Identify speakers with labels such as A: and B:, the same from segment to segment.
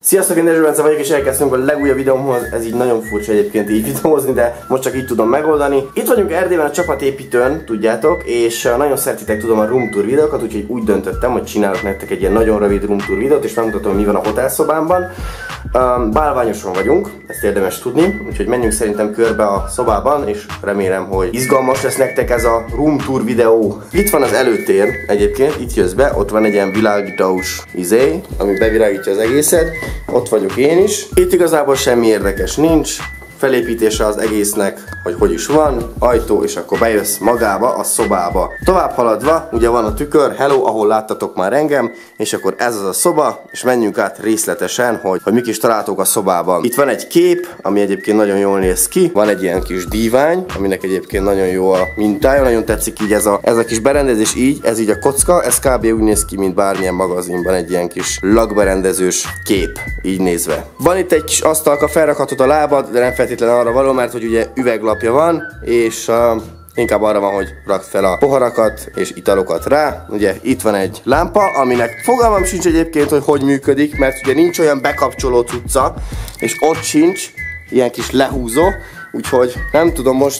A: Sziasztok, én Dezső Bence vagyok, és elkezdtünk a legújabb videómhoz. Ez így nagyon furcsa egyébként így videózni, de most csak így tudom megoldani. Itt vagyunk Erdélyben a csapatépítőn, tudjátok, és nagyon szeretitek tudom a room tour videókat, úgyhogy úgy döntöttem, hogy csinálok nektek egy ilyen nagyon rövid room tour videót, és megmutatom, mi van a hotelszobámban. Bálványoson vagyunk, ezt érdemes tudni, úgyhogy menjünk szerintem körbe a szobában, és remélem, hogy izgalmas lesz nektek ez a room tour videó. Itt van az előtér egyébként, itt jössz be, ott van egy ilyen világítós izé, ami bevilágítja az egészet. Ott vagyok én is. Itt igazából semmi érdekes nincs. Felépítése az egésznek, hogy is van, ajtó, és akkor bejössz magába, a szobába. Tovább haladva, ugye van a tükör, hello, ahol láttatok már engem, és akkor ez az a szoba, és menjünk át részletesen, hogy mik is találtok a szobában. Itt van egy kép, ami egyébként nagyon jól néz ki, van egy ilyen kis dívány, aminek egyébként nagyon jó a mintája, nagyon tetszik így ez a kis berendezés így, ez így a kocka, ez kb. Úgy néz ki, mint bármilyen magazinban egy ilyen kis lakberendezős kép, így nézve. Van itt egy kis asztalka, felrakhatod a lábad, de nem feltétlenül arra való, mert hogy ugye üveglapja van, és inkább arra van, hogy rakd fel a poharakat és italokat rá. Ugye itt van egy lámpa, aminek fogalmam sincs egyébként, hogy működik, mert ugye nincs olyan bekapcsoló cucca, és ott sincs ilyen kis lehúzó, úgyhogy nem tudom most.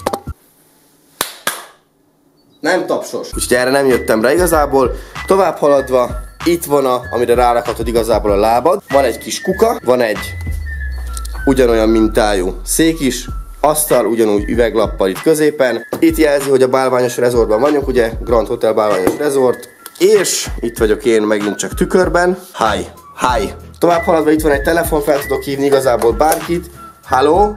A: Nem tapsos. Úgyhogy erre nem jöttem rá igazából. Tovább haladva, itt van amire rárakhatod igazából a lábad. Van egy kis kuka, van egy ugyanolyan mintájú szék is, asztal ugyanúgy üveglappal itt középen. Itt jelzi, hogy a Bálványos Resortban vagyunk, ugye Grand Hotel Bálványos Resort. És itt vagyok én megint csak tükörben. Hi. Tovább haladva itt van egy telefon, fel tudok hívni igazából bárkit. Halló?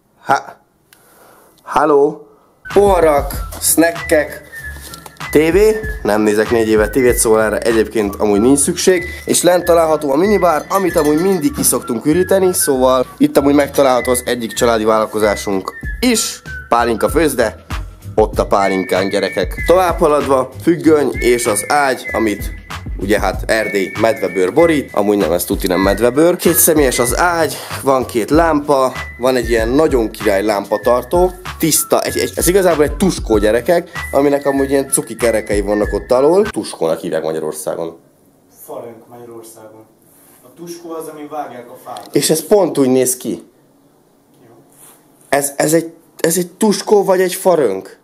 A: Halló? Poharak, snackek, tévé, nem nézek 4 éve tévét, szóval erre egyébként amúgy nincs szükség. És lent található a minibár, amit amúgy mindig ki szoktunk üríteni, szóval itt amúgy megtalálható az egyik családi vállalkozásunk is, pálinka főzde, ott a pálinkán, gyerekek. Tovább haladva függöny és az ágy, amit ugye hát Erdély medvebőr borít, amúgy nem, ez tuti nem medvebőr. 2 személyes az ágy, van 2 lámpa, van egy ilyen nagyon király lámpatartó, tiszta, ez igazából egy tuskó, gyerekek, aminek amúgy ilyen cuki kerekei vannak ott alól. Tuskónak hívják Magyarországon.
B: Farönk Magyarországon. A tuskó az, ami vágják a fát.
A: És ez pont úgy néz ki. Jó. Ez egy tuskó vagy egy farönk?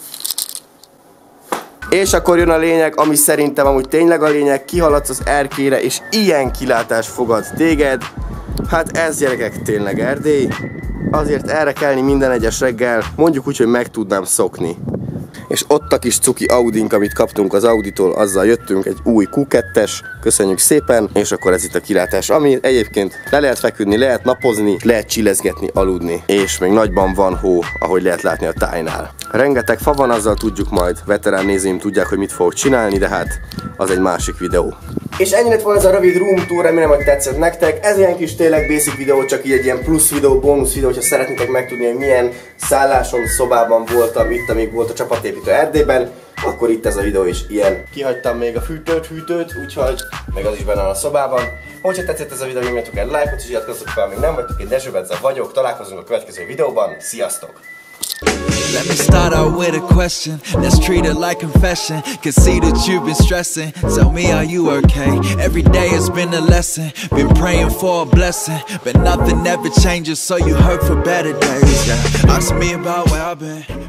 A: És akkor jön a lényeg, ami szerintem amúgy tényleg a lényeg, kihaladsz az erkélyre, és ilyen kilátás fogad téged. Hát ez, gyerekek, tényleg Erdély. Azért erre kelni minden egyes reggel, mondjuk úgy, hogy meg tudnám szokni. És ott a kis cuki Audink, amit kaptunk az Auditól, azzal jöttünk, egy új Q2-es, köszönjük szépen, és akkor ez itt a kilátás, ami egyébként le lehet feküdni, lehet napozni, lehet csillezgetni, aludni, és még nagyban van hó, ahogy lehet látni a tájnál. Rengeteg fa van, azzal tudjuk majd, veterán nézőim tudják, hogy mit fogok csinálni, de hát az egy másik videó. És ennyi lett volna ez a rövid room tour, remélem, hogy tetszett nektek. Ez ilyen kis tényleg basic videó, csak így egy ilyen plusz videó, bónusz videó, hogyha szeretnétek megtudni, hogy milyen szálláson, szobában voltam itt, amíg volt a csapatépítő Erdélyben, akkor itt ez a videó is ilyen. Kihagytam még a fűtőt, úgyhogy meg az is benne van a szobában. Hogyha tetszett ez a videó, nyomjatok egy lájkot, és iratkozzatok fel, még nem vagytok, én Dezső Bence vagyok, találkozunk a következő videóban, sziasztok!
C: Let me start out with a question. Let's treat it like confession. Can see that you've been stressing. Tell me, are you okay? Every day has been a lesson. Been praying for a blessing, but nothing ever changes. So you hope for better days. Yeah. Ask me about where I've been.